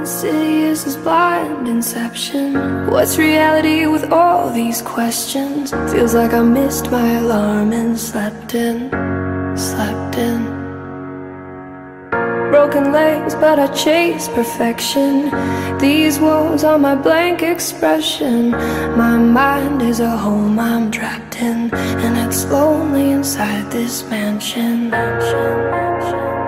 insidious as blind inception. What's reality with all these questions? Feels like I missed my alarm and slept in. Broken legs, but I chase perfection. These walls are my blank expression. My mind is a home I'm trapped in, and it's lonely inside this mansion.